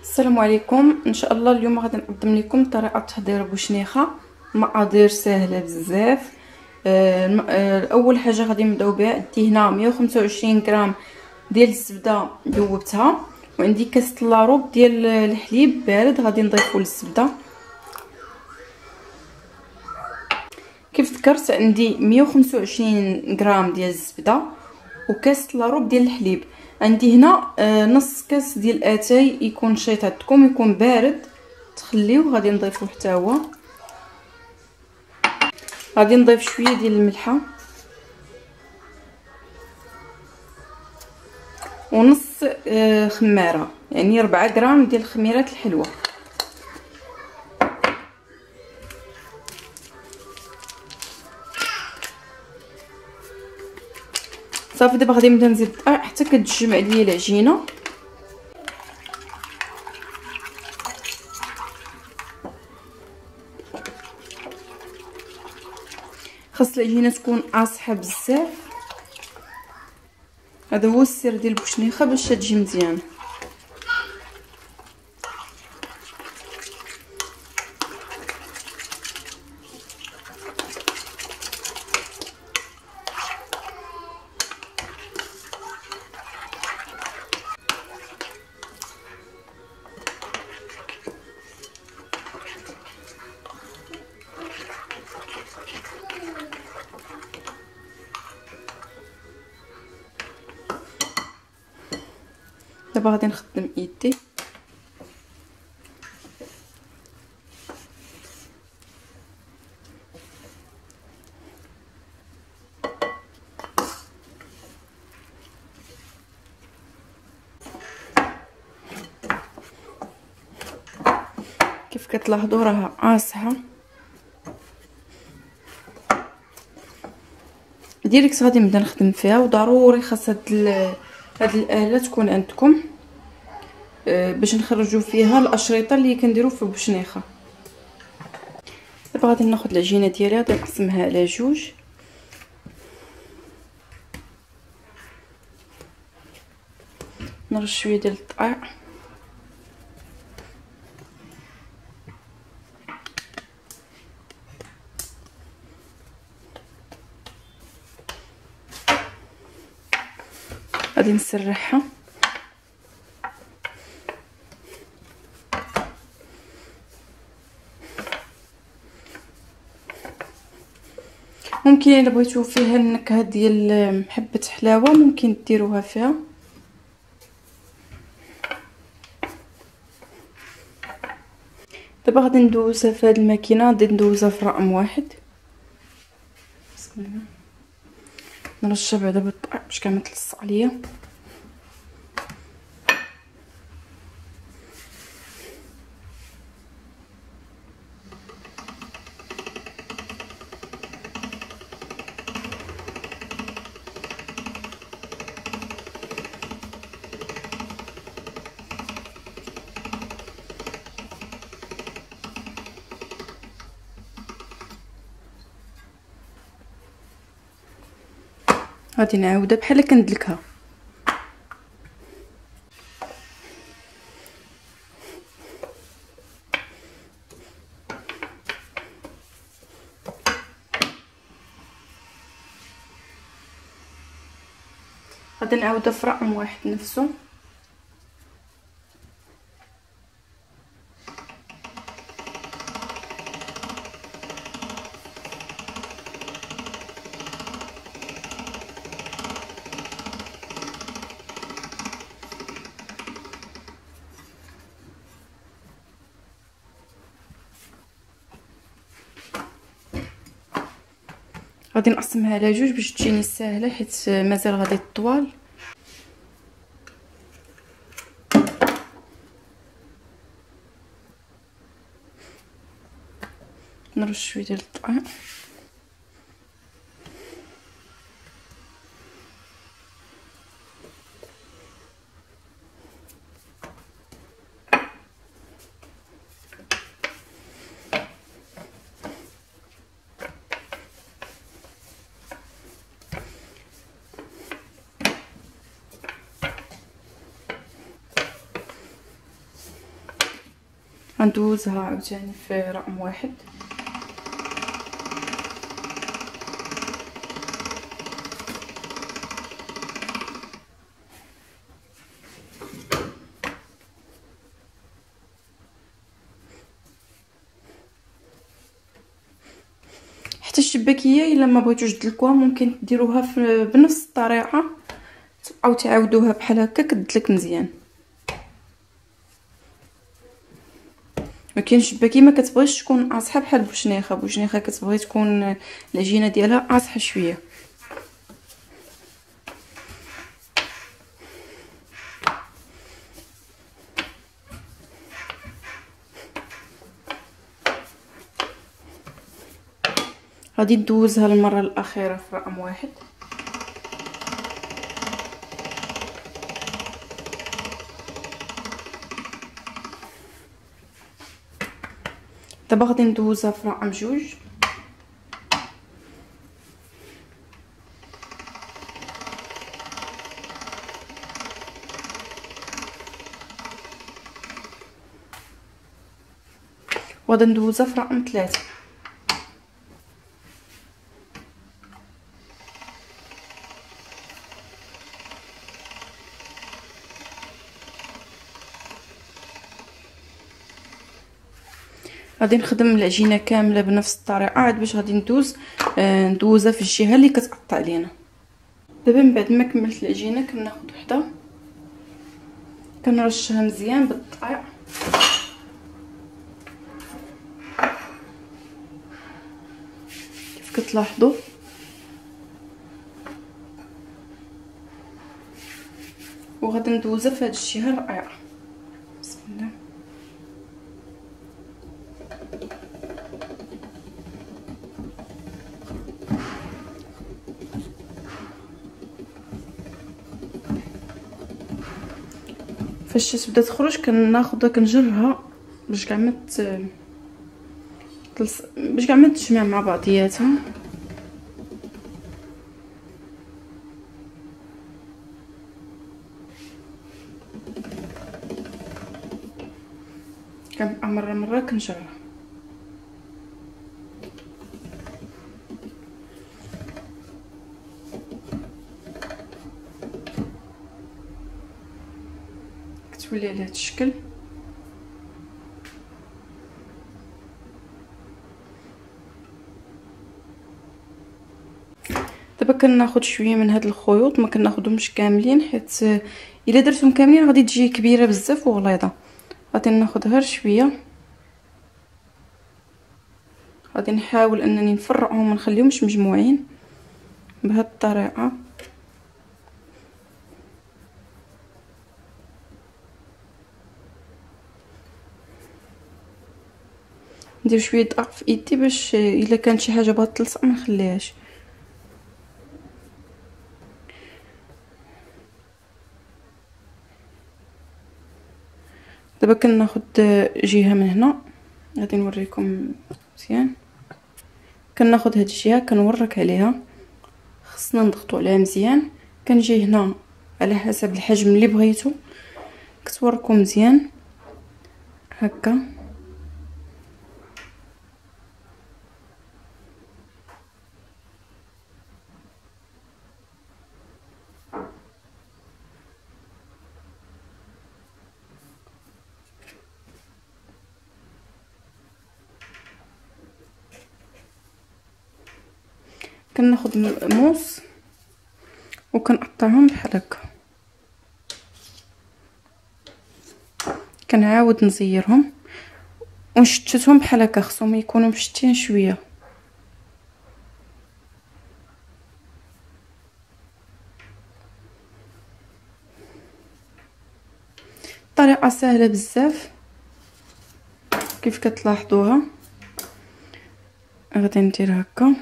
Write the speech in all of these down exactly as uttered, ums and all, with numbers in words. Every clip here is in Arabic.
السلام عليكم. ان شاء الله اليوم غادي نقدم لكم طريقه تحضير بوشنيخه. مقادير سهله بزاف. آه آه اول حاجه غادي نبداو بها. عندي هنا مية وخمسة وعشرين غرام ديال الزبده ذوبتها، وعندي كاس لاروب ديال الحليب بارد غادي نضيفو للزبده. كيف ذكرت عندي مية وخمسة وعشرين غرام ديال الزبده وكاس لاروب ديال الحليب. عندي هنا آه نص كاس ديال اتاي يكون شيط عندكم يكون بارد تخليوه. غادي نضيفو حتى هو. غادي نضيف شويه ديال الملحه ونص آه خماره، يعني ربعة غرام ديال الخميرات الحلوه. صافي دابا غادي نبدا نزيد الدقيق حتى كتجمع ليا العجينه. خاص العجينه تكون قاصحه بزاف، هذا هو السر ديال البوشنيخه باش تجي مزيانه. دابا غادي نخدم يدي. كيف كتلاحظوا راها قاصحه ديريكت. غادي نبدا نخدم فيها، وضروري خاص هاد هاد الاله تكون عندكم باش نخرجوا فيها الاشرطه اللي كنديروا في البوشنيخه. دابا غادي ناخذ العجينه ديالي غادي نقسمها على جوج. نرش شويه ديال الدقيق غادي نسرحها. ممكن الا بغيتو فيها النكهه ديال حبه حلاوه ممكن ديروها فيها. دابا غادي ندوزها في هذه الماكينه، غادي ندوزها في رقم واحد. بسم الله. نرشها بعدا بالدقيق باش كاع ما تلصق عليا. غادي نعاودها بحال كندلكها. غادي نعاودها في رقم واحد نفسه. غادي نقسمها على جوج باش تجيني ساهله، حيت مازال غادي طوال. نرش شويه ديال الدقيق. غندوزها عاوتاني في رقم واحد. حتى الشباكيه الا ما بغيتوش تدلكوها ممكن ديروها بنفس الطريقه او تعاودوها بحال هكا كتدلك مزيان. ولكن الشباكيه ما كتبغيش تكون قاصحه بحال بوشنيخه. بوشنيخه كتبغي تكون العجينه ديالها قاصحه شويه. غادي ندوزها المره الاخيره في رقم واحد. دابا غادي ندوزها في رقم جوج. وغادي ندوزها في رقم ثلاثة. غادي نخدم العجينه كامله بنفس الطريقه عاد باش غادي ندوز آه ندوزها في الجهه اللي كتقطع لينا. دابا من بعد ما كملت العجينه كناخذ وحده كنرشها مزيان بالدقيق كيف كتلاحظوا. وغادي ندوزها في هذه الجهه الرقيقه. بسم الله. فاش تبدا تخرج كناخذها كنجرها باش كاع ما تلص... باش كاع ما تجمع مع بعضياتها. كنبقى مره مره كنجرها. كتولي على هذا الشكل. دابا كناخذ شويه من هاد الخيوط ما كناخذهمش كاملين حيت الا درتهم كاملين غادي تجي كبيره بزاف وغليظه. غادي ناخذ غير شويه. غادي نحاول انني نفرعهم ما نخليهمش مجموعين بهاد الطريقه. ندير شويه دقيق في ايدي باش الا كانت شي حاجه بغات تلصق ما نخليهاش. دابا كناخذ جهه من هنا غادي نوريكم مزيان. كناخذ هاد الجهه كنورك عليها خصنا نضغطوا عليها مزيان. كنجي هنا على حسب الحجم اللي بغيتو كتوركو مزيان هكا. كناخذ موس وكنقطعهم بحال هكا. كنعاود نزيرهم ونشتتهم بحال هكا. خصهم يكونوا مشتين شويه. طريقه سهله بزاف كيف كتلاحظوها. غادي ندير هكا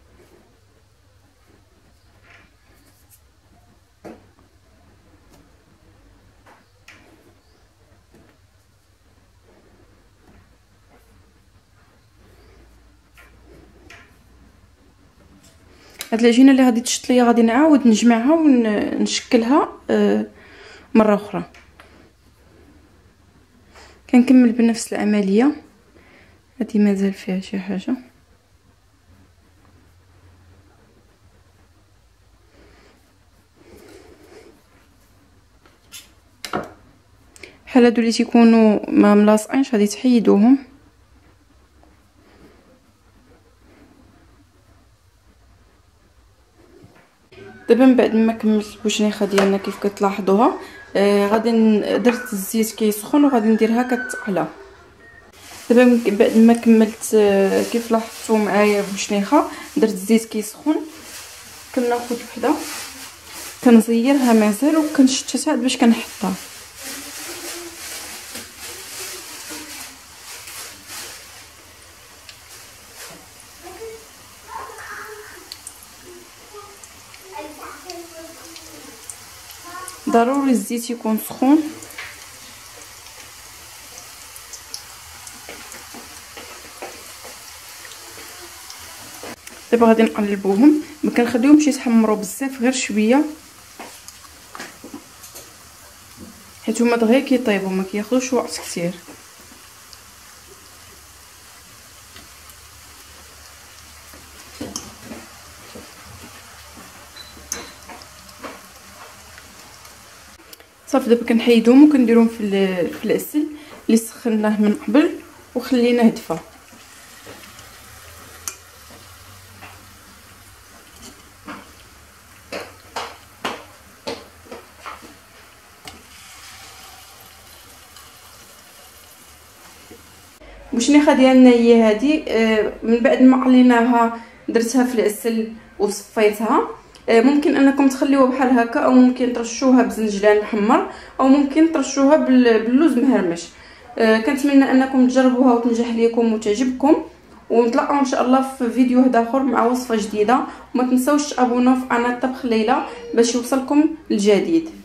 هاد العجينه اللي غادي تشط ليا غادي نعاود نجمعها ونشكلها مره اخرى. كنكمل بنفس العمليه. هذه مازال فيها شي حاجه. بحال هادو اللي تيكونوا ما ملاصقينش غادي تحيدوهم. دابا من بعد ما كملت البوشنيخه ديالنا كيف كتلاحظوها، آه غادي درت الزيت كيسخن وغادي نديرها كتقلى. دابا من بعد ما كملت آه كيف لاحظتوا معايا البوشنيخه، درت الزيت كيسخن، كناخذ وحده كنزيرها مازال وكنشتتها باش كنحطها. ضروري الزيت يكون سخون. دابا غادي نقلبوهم، ما كنخليهمش يتحمروا بزاف، غير شويه حيت هما دغيا كيطيبوا ما كياخذوش وقت كثير. صافي دابا كنحيدهم وكنديرهم في في العسل اللي سخناه من قبل وخليناه دفا. البوشنيخه ديالنا هي هذه. من بعد ما قليناها درتها في العسل وصفيتها. ممكن انكم تخليوها بحال هكا، او ممكن ترشوها بزنجلان محمر، او ممكن ترشوها باللوز مهرمش. كنتمنى انكم تجربوها وتنجح لكم وتعجبكم، ونتلاقاو ان شاء الله في فيديو هذا اخر مع وصفه جديده. وما تنسوش تابوناو في قناه طبخ ليلى باش يوصلكم الجديد.